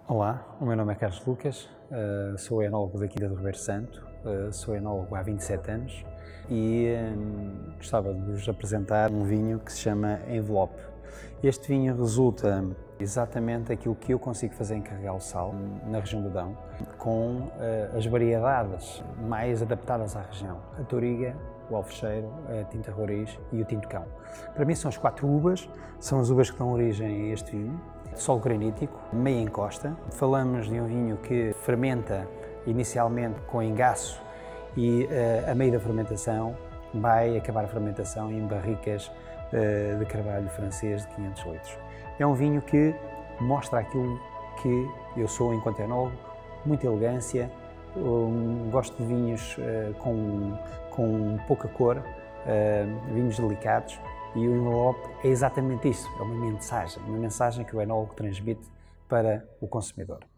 Olá, o meu nome é Carlos Lucas, sou enólogo da Quinta do Ribeiro Santo, sou enólogo há 27 anos e gostava de vos apresentar um vinho que se chama Envelope. Este vinho resulta exatamente aquilo que eu consigo fazer em Carregal Sal, na região do Dão, com as variedades mais adaptadas à região. A Touriga, o Alfecheiro, a Tinta Roriz e o Tinto Cão. Para mim são as 4 uvas, são as uvas que dão origem a este vinho. Solo granítico, meia encosta. Falamos de um vinho que fermenta inicialmente com engaço e a meio da fermentação vai acabar a fermentação em barricas de carvalho francês de 500 litros. É um vinho que mostra aquilo que eu sou enquanto enólogo, muita elegância, gosto de vinhos com pouca cor, vinhos delicados. E o envelope é exatamente isso, é uma mensagem que o enólogo transmite para o consumidor.